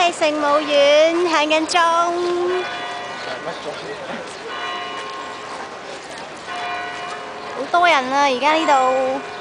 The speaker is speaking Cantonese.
係聖母院行緊鐘，好多人啊！而家呢度。